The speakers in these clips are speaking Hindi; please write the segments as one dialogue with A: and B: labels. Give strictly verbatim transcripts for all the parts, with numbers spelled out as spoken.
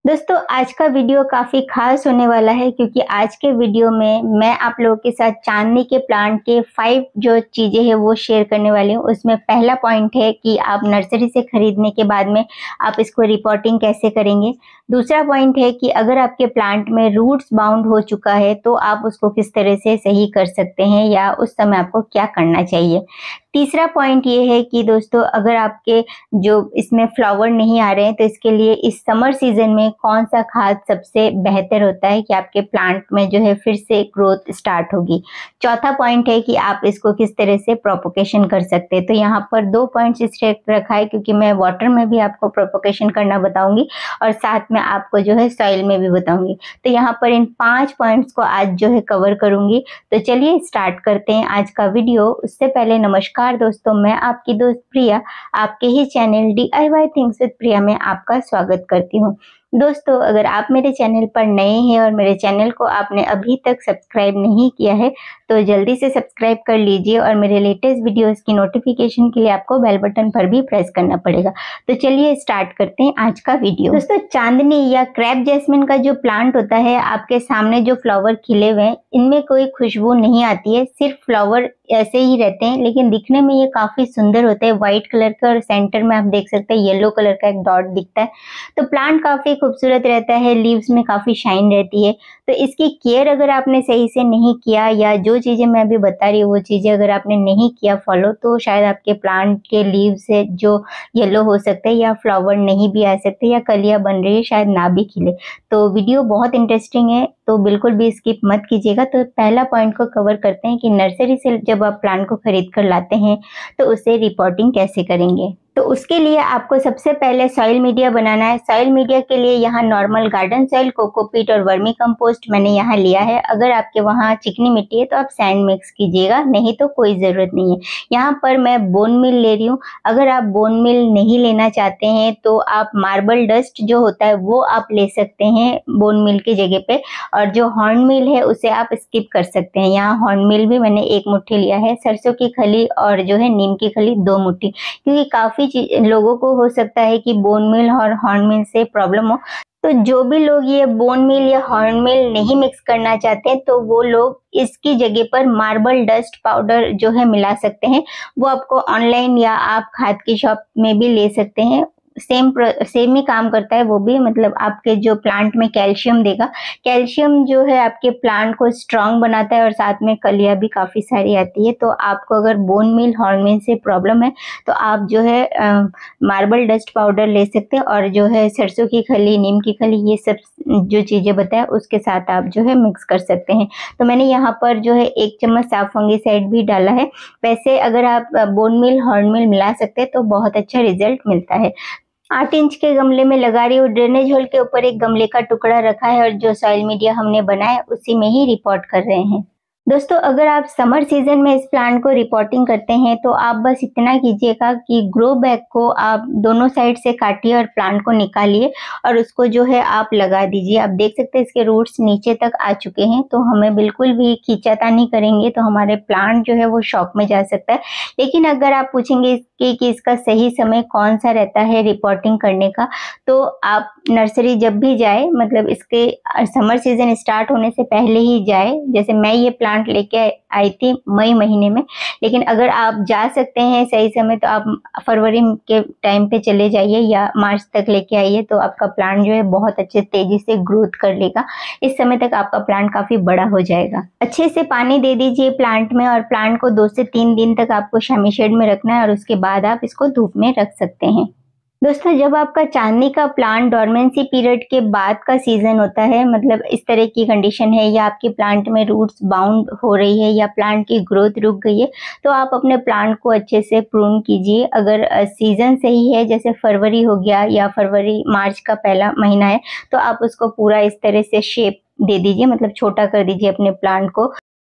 A: दोस्तों आज का वीडियो काफ़ी खास होने वाला है क्योंकि आज के वीडियो में मैं आप लोगों के साथ चांदनी के प्लांट के फाइव जो चीज़ें हैं वो शेयर करने वाली हूँ। उसमें पहला पॉइंट है कि आप नर्सरी से खरीदने के बाद में आप इसको रिपोर्टिंग कैसे करेंगे। दूसरा पॉइंट है कि अगर आपके प्लांट में रूट्स बाउंड हो चुका है तो आप उसको किस तरह से सही कर सकते हैं या उस समय आपको क्या करना चाहिए। तीसरा पॉइंट ये है कि दोस्तों अगर आपके जो इसमें फ्लावर नहीं आ रहे हैं तो इसके लिए इस समर सीजन में कौन सा खाद सबसे बेहतर होता है कि आपके प्लांट में जो है फिर से ग्रोथ स्टार्ट होगी। चौथा पॉइंट है कि आप इसको किस तरह से प्रोपोगेशन कर सकते हैं। तो यहाँ पर दो पॉइंट्स इसलिए रखा है क्योंकि मैं वाटर में भी आपको प्रोपोगेशन करना बताऊंगी और साथ में आपको जो है सॉइल में भी बताऊंगी। तो यहाँ पर इन पांच पॉइंट्स को आज जो है कवर करूंगी। तो चलिए स्टार्ट करते हैं आज का वीडियो। उससे पहले नमस्कार दोस्तों, मैं आपकी दोस्त प्रिया आपके ही channel D I Y things with Priya में आपका स्वागत करती हूँ। दोस्तों अगर आप मेरे चैनल पर नए हैं और मेरे चैनल को आपने अभी तक सब्सक्राइब नहीं किया है तो जल्दी से सब्सक्राइब कर लीजिए और मेरे लेटेस्ट वीडियोस की नोटिफिकेशन के लिए आपको बेल बटन पर भी प्रेस करना पड़ेगा। तो चलिए स्टार्ट करते हैं आज का वीडियो। दोस्तों चांदनी या क्रैप जैस्मिन का जो प्लांट होता है, आपके सामने जो फ्लावर खिले हुए हैं इनमें कोई खुशबू नहीं आती है, सिर्फ फ्लावर ऐसे ही रहते हैं, लेकिन दिखने में ये काफी सुंदर होते हैं। व्हाइट कलर का और सेंटर में आप देख सकते हैं येलो कलर का एक डॉट दिखता है। तो प्लांट काफी खूबसूरत रहता है, लीव्स में काफी शाइन रहती है। तो इसकी केयर अगर आपने सही से नहीं किया या जो चीजें मैं अभी बता रही हूँ वो चीजें अगर आपने नहीं किया फॉलो तो शायद आपके प्लांट के लीव से जो येलो हो सकते हैं या फ्लावर नहीं भी आ सकते या कलियां बन रही है शायद ना भी खिले। तो वीडियो बहुत इंटरेस्टिंग है तो बिल्कुल भी स्किप मत कीजिएगा। तो पहला पॉइंट को कवर करते हैं कि नर्सरी से जब आप प्लांट को खरीद कर लाते हैं तो उसे रिपोर्टिंग कैसे करेंगे। तो उसके लिए आपको सबसे पहले सॉइल मीडिया बनाना है। सॉइल मीडिया के लिए यहाँ नॉर्मल गार्डन सॉइल, कोकोपीट और वर्मी कंपोस्ट मैंने यहाँ लिया है। अगर आपके वहाँ चिकनी मिट्टी है तो आप सैंड मिक्स कीजिएगा, नहीं तो कोई ज़रूरत नहीं है। यहाँ पर मैं बोन मिल ले रही हूँ। अगर आप बोन मिल नहीं लेना चाहते हैं तो आप मार्बल डस्ट जो होता है वो आप ले सकते हैं बोन मिल की जगह पे, और जो हॉर्न मिल है उसे आप स्किप कर सकते हैं। यहाँ हॉर्न मिल भी मैंने एक मुट्ठी लिया है, सरसों की खली और जो है नीम की खली दो मुट्ठी, क्योंकि काफ़ी लोगों को हो सकता है कि बोन मिल और हॉर्न मिल से प्रॉब्लम हो। तो जो भी लोग ये बोन मिल या हॉर्न मिल नहीं मिक्स करना चाहते तो वो लोग इसकी जगह पर मार्बल डस्ट पाउडर जो है मिला सकते हैं। वो आपको ऑनलाइन या आप खाद की शॉप में भी ले सकते हैं। सेम सेम ही काम करता है वो भी, मतलब आपके जो प्लांट में कैल्शियम देगा। कैल्शियम जो है आपके प्लांट को स्ट्रांग बनाता है और साथ में कलियां भी काफ़ी सारी आती है। तो आपको अगर बोन मिल हॉर्न मिल से प्रॉब्लम है तो आप जो है मार्बल डस्ट पाउडर ले सकते हैं और जो है सरसों की खली, नीम की खली, ये सब जो चीज़ें बताया उसके साथ आप जो है मिक्स कर सकते हैं। तो मैंने यहाँ पर जो है एक चम्मच साफ फंगीसाइड भी डाला है। वैसे अगर आप बोन मिल हॉर्न मिल मिला सकते हैं तो बहुत अच्छा रिजल्ट मिलता है। आठ इंच के गमले में लगा रही हूँ। ड्रेनेज होल के ऊपर एक गमले का टुकड़ा रखा है और जो सॉइल मीडिया हमने बनाया उसी में ही रिपोर्ट कर रहे हैं। दोस्तों अगर आप समर सीजन में इस प्लांट को रिपोर्टिंग करते हैं तो आप बस इतना कीजिएगा कि ग्रो बैग को आप दोनों साइड से काटिए और प्लांट को निकालिए और उसको जो है आप लगा दीजिए। आप देख सकते हैं इसके रूट्स नीचे तक आ चुके हैं, तो हमें बिल्कुल भी खींचातानी करेंगे तो हमारे प्लांट जो है वो शॉक में जा सकता है। लेकिन अगर आप पूछेंगे कि, कि इसका सही समय कौन सा रहता है रिपोर्टिंग करने का, तो आप नर्सरी जब भी जाए, मतलब इसके समर सीजन स्टार्ट होने से पहले ही जाए। जैसे मैं ये प्लांट लेके आई थी मई महीने में, लेकिन अगर आप जा सकते हैं सही समय तो आप फरवरी के टाइम पे चले जाइए या मार्च तक लेके आइए, तो आपका प्लांट जो है बहुत अच्छे तेजी से ग्रोथ कर लेगा। इस समय तक आपका प्लांट काफी बड़ा हो जाएगा। अच्छे से पानी दे दीजिए प्लांट में और प्लांट को दो से तीन दिन तक आपको शमी शेड में रखना है और उसके बाद आप इसको धूप में रख सकते हैं। दोस्तों जब आपका चांदनी का प्लांट डोरमेंसी पीरियड के बाद का सीजन होता है, मतलब इस तरह की कंडीशन है या आपके प्लांट में रूट्स बाउंड हो रही है या प्लांट की ग्रोथ रुक गई है, तो आप अपने प्लांट को अच्छे से प्रून कीजिए। अगर सीजन सही है, जैसे फरवरी हो गया या फरवरी मार्च का पहला महीना है, तो आप उसको पूरा इस तरह से शेप दे दीजिए, मतलब छोटा कर दीजिए अपने प्लांट को।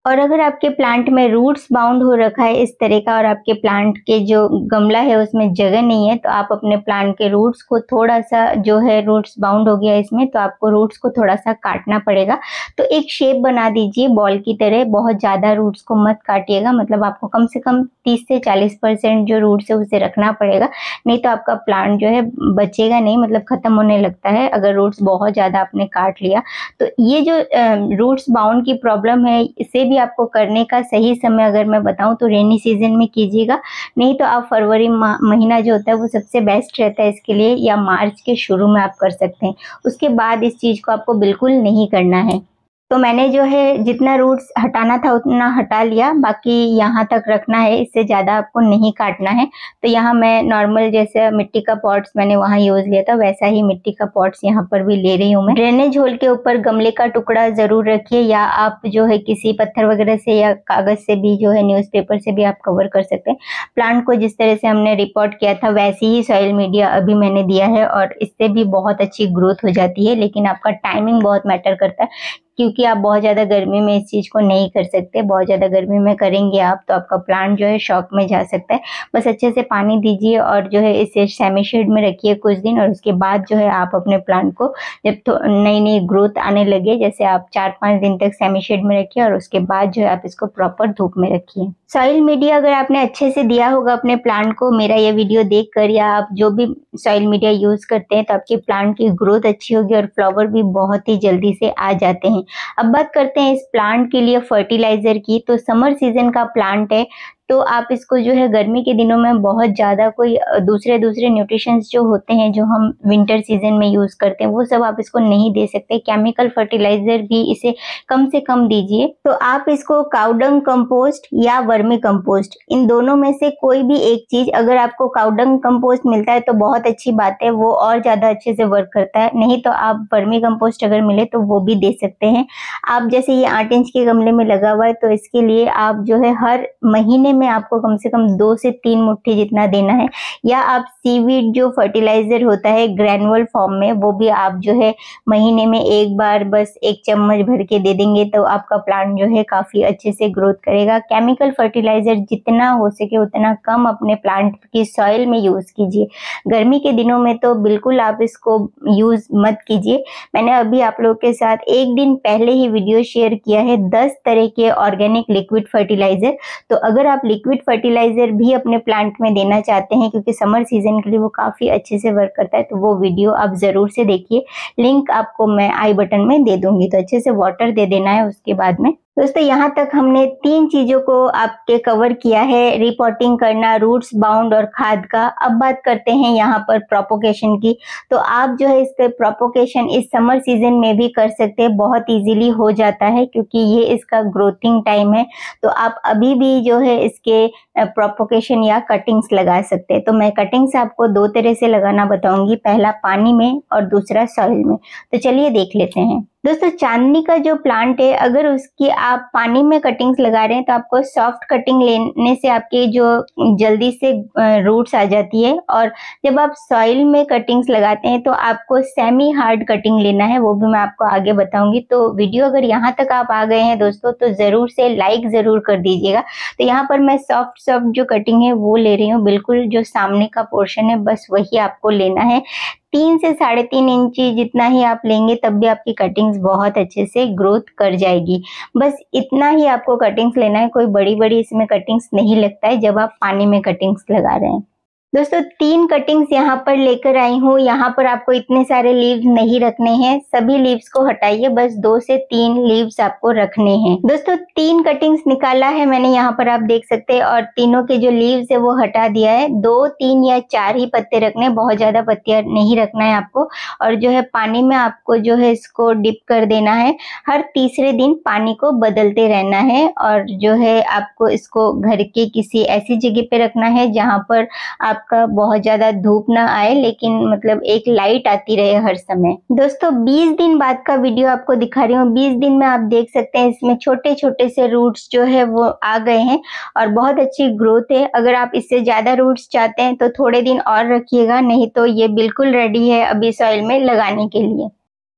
A: और अगर आपके प्लांट में रूट्स बाउंड हो रखा है इस तरह का और आपके प्लांट के जो गमला है उसमें जगह नहीं है, तो आप अपने प्लांट के रूट्स को थोड़ा सा जो है रूट्स बाउंड हो गया इसमें, तो आपको रूट्स को थोड़ा सा काटना पड़ेगा। तो एक शेप बना दीजिए बॉल की तरह, बहुत ज़्यादा रूट्स को मत काटिएगा, मतलब आपको कम से कम तीस से चालीस परसेंट जो रूट्स है उसे रखना पड़ेगा, नहीं तो आपका प्लांट जो है बचेगा नहीं, मतलब ख़त्म होने लगता है अगर रूट्स बहुत ज़्यादा आपने काट लिया। तो ये जो रूट्स बाउंड की प्रॉब्लम है इसे भी आपको करने का सही समय अगर मैं बताऊं तो रेनी सीजन में कीजिएगा, नहीं तो आप फरवरी महीना जो होता है वो सबसे बेस्ट रहता है इसके लिए, या मार्च के शुरू में आप कर सकते हैं। उसके बाद इस चीज़ को आपको बिल्कुल नहीं करना है। तो मैंने जो है जितना रूट्स हटाना था उतना हटा लिया, बाकी यहाँ तक रखना है, इससे ज़्यादा आपको नहीं काटना है। तो यहाँ मैं नॉर्मल जैसे मिट्टी का पॉट्स मैंने वहाँ यूज़ लिया था वैसा ही मिट्टी का पॉट्स यहाँ पर भी ले रही हूँ मैं। ड्रेनेज होल के ऊपर गमले का टुकड़ा ज़रूर रखिए, या आप जो है किसी पत्थर वगैरह से या कागज़ से भी जो है न्यूज़पेपर से भी आप कवर कर सकते हैं। प्लांट को जिस तरह से हमने रिपोर्ट किया था वैसी ही सॉइल मीडिया अभी मैंने दिया है और इससे भी बहुत अच्छी ग्रोथ हो जाती है, लेकिन आपका टाइमिंग बहुत मैटर करता है, क्योंकि आप बहुत ज़्यादा गर्मी में इस चीज़ को नहीं कर सकते। बहुत ज़्यादा गर्मी में करेंगे आप तो आपका प्लांट जो है शॉक में जा सकता है। बस अच्छे से पानी दीजिए और जो है इसे सेमी शेड में रखिए कुछ दिन, और उसके बाद जो है आप अपने प्लांट को जब तो नई नई ग्रोथ आने लगे, जैसे आप चार पाँच दिन तक सेमी शेड में रखिए और उसके बाद जो है आप इसको प्रॉपर धूप में रखिए। सॉइल मीडिया अगर आपने अच्छे से दिया होगा अपने प्लांट को, मेरा ये वीडियो देखकर या आप जो भी सॉइल मीडिया यूज़ करते हैं, तो आपके प्लांट की ग्रोथ अच्छी होगी और फ्लावर भी बहुत ही जल्दी से आ जाते हैं। अब बात करते हैं इस प्लांट के लिए फर्टिलाइजर की। तो समर सीजन का प्लांट है, तो आप इसको जो है गर्मी के दिनों में बहुत ज़्यादा कोई दूसरे दूसरे न्यूट्रिशंस जो होते हैं जो हम विंटर सीजन में यूज़ करते हैं वो सब आप इसको नहीं दे सकते। केमिकल फर्टिलाइजर भी इसे कम से कम दीजिए। तो आप इसको काउडंग कंपोस्ट या वर्मी कंपोस्ट, इन दोनों में से कोई भी एक चीज़, अगर आपको काउडंग कंपोस्ट मिलता है तो बहुत अच्छी बात है, वो और ज़्यादा अच्छे से वर्क करता है, नहीं तो आप वर्मी कंपोस्ट अगर मिले तो वो भी दे सकते हैं। आप जैसे ये आठ इंच के गमले में लगा हुआ है, तो इसके लिए आप जो है हर महीने में आपको कम से कम दो से तीन मुट्ठी जितना देना है, या आप सीवीड जो फर्टिलाइजर होता है ग्रैनुअल फॉर्म में, वो भी आप जो है महीने में एक बार बस एक चम्मच भर के दे देंगे तो आपका प्लांट जो है काफ़ी अच्छे से ग्रोथ करेगा। केमिकल फर्टिलाइजर जितना हो सके उतना कम अपने प्लांट की सॉइल में यूज़ कीजिए। गर्मी के दिनों में तो बिल्कुल आप इसको यूज़ मत कीजिए। मैंने अभी आप लोगों के साथ एक दिन पहले ही वीडियो शेयर किया है दस तरह के ऑर्गेनिक लिक्विड फर्टिलाइजर। तो अगर आप लिक्विड फर्टिलाइजर भी अपने प्लांट में देना चाहते हैं, क्योंकि समर सीजन के लिए वो काफ़ी अच्छे से वर्क करता है, तो वो वीडियो आप ज़रूर से देखिए। लिंक आपको मैं आई बटन में दे दूंगी। तो अच्छे से वाटर दे देना है उसके बाद में। दोस्तों यहाँ तक हमने तीन चीज़ों को आपके कवर किया है, रिपोर्टिंग करना, रूट्स बाउंड और खाद का। अब बात करते हैं यहाँ पर प्रोपोगेशन की। तो आप जो है इसके प्रोपोगेशन इस समर सीजन में भी कर सकते हैं, बहुत इजीली हो जाता है क्योंकि ये इसका ग्रोथिंग टाइम है। तो आप अभी भी जो है इसके प्रोपोगेशन या कटिंग्स लगा सकते हैं। तो मैं कटिंग्स आपको दो तरह से लगाना बताऊंगी, पहला पानी में और दूसरा सॉइल में। तो चलिए देख लेते हैं। दोस्तों चांदनी का जो प्लांट है, अगर उसकी आप पानी में कटिंग्स लगा रहे हैं तो आपको सॉफ्ट कटिंग लेने से आपके जो जल्दी से रूट्स आ जाती है, और जब आप सॉइल में कटिंग्स लगाते हैं तो आपको सेमी हार्ड कटिंग लेना है, वो भी मैं आपको आगे बताऊंगी। तो वीडियो अगर यहाँ तक आप आ गए हैं दोस्तों तो ज़रूर से लाइक ज़रूर कर दीजिएगा। तो यहाँ पर मैं सॉफ्ट सॉफ्ट जो कटिंग है वो ले रही हूँ, बिल्कुल जो सामने का पोर्शन है बस वही आपको लेना है। तीन से साढ़े तीन इंची जितना ही आप लेंगे तब भी आपकी कटिंग्स बहुत अच्छे से ग्रोथ कर जाएगी। बस इतना ही आपको कटिंग्स लेना है, कोई बड़ी बड़ी इसमें कटिंग्स नहीं लगता है जब आप पानी में कटिंग्स लगा रहे हैं। दोस्तों तीन कटिंग्स यहाँ पर लेकर आई हूँ। यहाँ पर आपको इतने सारे लीव्स नहीं रखने हैं, सभी लीव्स को हटाइए, बस दो से तीन लीव्स आपको रखने हैं। दोस्तों तीन कटिंग्स निकाला है मैंने, यहाँ पर आप देख सकते हैं, और तीनों के जो लीव्स है वो हटा दिया है। दो तीन या चार ही पत्ते रखने, बहुत ज्यादा पत्तियां नहीं रखना है आपको। और जो है पानी में आपको जो है इसको डिप कर देना है, हर तीसरे दिन पानी को बदलते रहना है। और जो है आपको इसको घर के किसी ऐसी जगह पे रखना है जहाँ पर आप आपका बहुत ज्यादा धूप ना आए, लेकिन मतलब एक लाइट आती रहे हर समय। दोस्तों बीस दिन बाद का वीडियो आपको दिखा रही हूँ। बीस दिन में आप देख सकते हैं इसमें छोटे छोटे से रूट्स जो है वो आ गए हैं और बहुत अच्छी ग्रोथ है। अगर आप इससे ज्यादा रूट्स चाहते हैं तो थोड़े दिन और रखिएगा, नहीं तो ये बिल्कुल रेडी है अभी सॉइल में लगाने के लिए।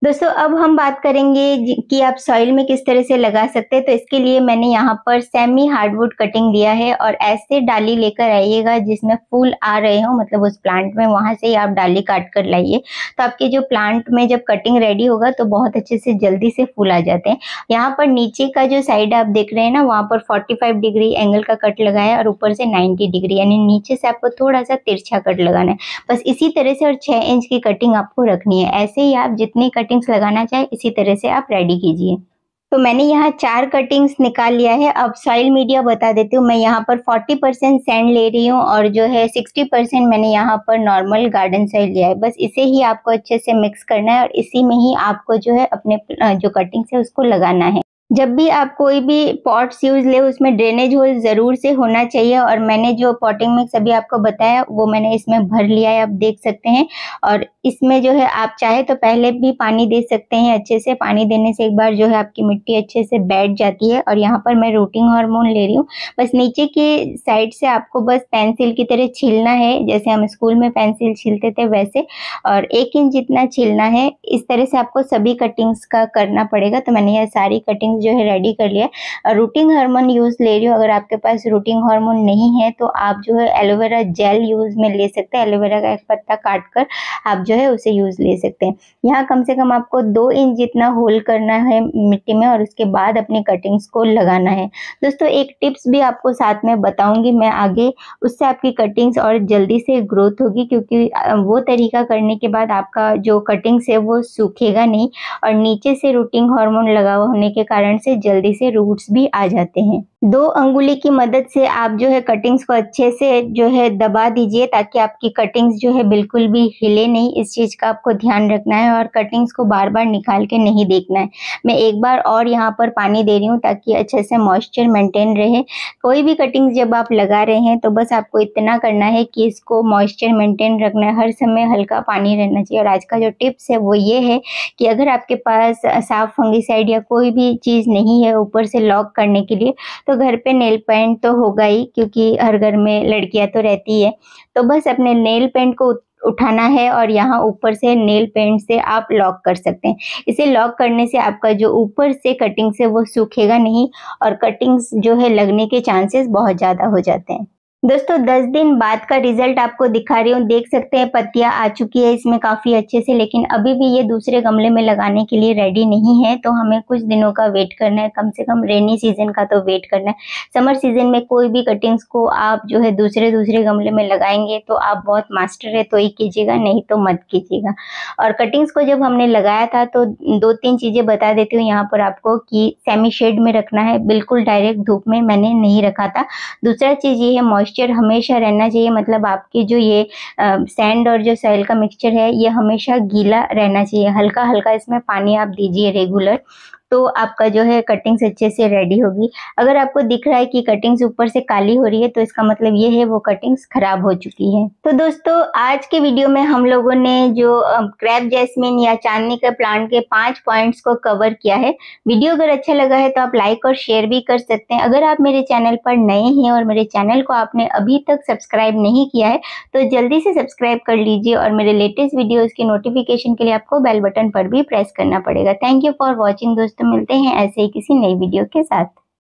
A: दोस्तों अब हम बात करेंगे कि आप सॉइल में किस तरह से लगा सकते हैं। तो इसके लिए मैंने यहाँ पर सेमी हार्डवुड कटिंग लिया है और ऐसे डाली लेकर आइएगा जिसमें फूल आ रहे हो, मतलब उस प्लांट में, वहां से ही आप डाली काट कर लाइए। तो आपके जो प्लांट में जब कटिंग रेडी होगा तो बहुत अच्छे से जल्दी से फूल आ जाते हैं। यहाँ पर नीचे का जो साइड आप देख रहे हैं ना, वहाँ पर पैंतालीस डिग्री एंगल का कट लगाया और ऊपर से नब्बे डिग्री, यानी नीचे से आपको थोड़ा सा तिरछा कट लगाना है। बस इसी तरह से और छह इंच की कटिंग आपको रखनी है। ऐसे ही आप जितनी कटिंग्स लगाना चाहे इसी तरह से आप रेडी कीजिए। तो मैंने यहाँ चार कटिंग्स निकाल लिया है। अब सॉइल मीडिया बता देती हूँ। मैं यहाँ पर चालीस परसेंट सैंड ले रही हूँ और जो है साठ परसेंट मैंने यहाँ पर नॉर्मल गार्डन सॉइल लिया है। बस इसे ही आपको अच्छे से मिक्स करना है और इसी में ही आपको जो है अपने जो कटिंग्स है उसको लगाना है। जब भी आप कोई भी पॉट्स यूज ले उसमें ड्रेनेज होल जरूर से होना चाहिए और मैंने जो पॉटिंग मिक्स अभी आपको बताया वो मैंने इसमें भर लिया है, आप देख सकते हैं। और इसमें जो है आप चाहे तो पहले भी पानी दे सकते हैं। अच्छे से पानी देने से एक बार जो है आपकी मिट्टी अच्छे से बैठ जाती है। और यहाँ पर मैं रूटिंग हार्मोन ले रही हूँ। बस नीचे के साइड से आपको बस पेंसिल की तरह छीलना है, जैसे हम स्कूल में पेंसिल छीलते थे वैसे, और एक इंच जितना छीलना है। इस तरह से आपको सभी कटिंग्स का करना पड़ेगा। तो मैंने यह सारी कटिंग्स जो है रेडी कर लिया। रूटिंग हार्मोन यूज ले रही हूँ। अगर आपके पास रूटिंग हार्मोन नहीं है तो आप जो है एलोवेरा जेल यूज में ले सकते हैं। एलोवेरा का एक पत्ता काट कर आप जो है उसे यूज ले सकते हैं। यहाँ कम से कम आपको दो इंच जितना होल करना है मिट्टी में और उसके बाद अपनी कटिंग्स को लगाना है। दोस्तों एक टिप्स भी आपको साथ में बताऊंगी मैं आगे, उससे आपकी कटिंग्स और जल्दी से ग्रोथ होगी, क्योंकि वो तरीका करने के बाद आपका जो कटिंग्स है वो सूखेगा नहीं और नीचे से रूटिंग हार्मोन लगा होने के कारण से जल्दी से रूट्स भी आ जाते हैं। दो अंगुली की मदद से आप जो है कटिंग्स को अच्छे से जो है दबा दीजिए ताकि आपकी कटिंग्स जो है बिल्कुल भी हिले नहीं। इस चीज का आपको ध्यान रखना है और कटिंग्स को बार बार निकाल के नहीं देखना है। मैं एक बार और यहाँ पर पानी दे रही हूँ ताकि अच्छे से मॉइस्चर मेंटेन रहे। कोई भी कटिंग्स जब आप लगा रहे हैं तो बस आपको इतना करना है कि इसको मॉइस्चर मेंटेन रखना है, हर समय हल्का पानी रहना चाहिए। और आज का जो टिप्स है वो ये है कि अगर आपके पास साफ फंगिसाइड या कोई भी चीज नहीं है ऊपर से लॉक करने के लिए, तो घर पे नेल पेंट तो होगा ही, क्योंकि हर घर में लड़कियां तो रहती है। तो बस अपने नेल पेंट को उठाना है और यहाँ ऊपर से नेल पेंट से आप लॉक कर सकते हैं। इसे लॉक करने से आपका जो ऊपर से कटिंग्स है वो सूखेगा नहीं और कटिंग्स जो है लगने के चांसेस बहुत ज़्यादा हो जाते हैं। दोस्तों दस दिन बाद का रिजल्ट आपको दिखा रही हूँ। देख सकते हैं पत्तियां आ चुकी है इसमें काफ़ी अच्छे से, लेकिन अभी भी ये दूसरे गमले में लगाने के लिए रेडी नहीं है। तो हमें कुछ दिनों का वेट करना है, कम से कम रेनी सीजन का तो वेट करना है। समर सीजन में कोई भी कटिंग्स को आप जो है दूसरे दूसरे गमले में लगाएंगे तो आप बहुत मास्टर है तो ही कीजिएगा, नहीं तो मत कीजिएगा। और कटिंग्स को जब हमने लगाया था तो दो तीन चीज़ें बता देती हूँ यहाँ पर आपको कि सेमी शेड में रखना है, बिल्कुल डायरेक्ट धूप में मैंने नहीं रखा था। दूसरा चीज़ ये है मॉइस्चर हमेशा रहना चाहिए, मतलब आपकी जो ये सैंड और जो सॉइल का मिक्सचर है ये हमेशा गीला रहना चाहिए। हल्का हल्का इसमें पानी आप दीजिए रेगुलर, तो आपका जो है कटिंग्स अच्छे से रेडी होगी। अगर आपको दिख रहा है कि कटिंग्स ऊपर से काली हो रही है तो इसका मतलब ये है वो कटिंग्स खराब हो चुकी है। तो दोस्तों आज के वीडियो में हम लोगों ने जो क्रैप जैस्मिन या चांदनी के प्लांट के पांच पॉइंट्स को कवर किया है। वीडियो अगर अच्छा लगा है तो आप लाइक और शेयर भी कर सकते हैं। अगर आप मेरे चैनल पर नए हैं और मेरे चैनल को आपने अभी तक सब्सक्राइब नहीं किया है तो जल्दी से सब्सक्राइब कर लीजिए और मेरे लेटेस्ट वीडियोज की नोटिफिकेशन के लिए आपको बेल बटन पर भी प्रेस करना पड़ेगा। थैंक यू फॉर वॉचिंग दोस्तों, मिलते हैं ऐसे ही किसी नई वीडियो के साथ।